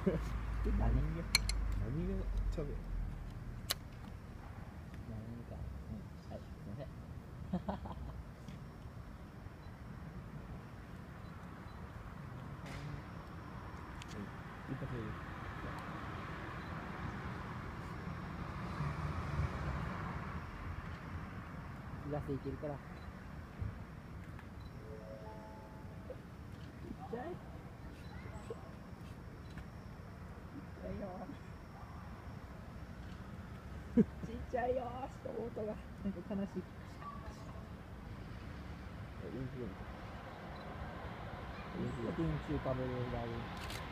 何がちゃべ何か、はい、すいません。一発でいい。東行けるから。ちっちゃい。ちっちゃいよ。ちっちゃいよ。音がなんか悲しい。電柱壁がある。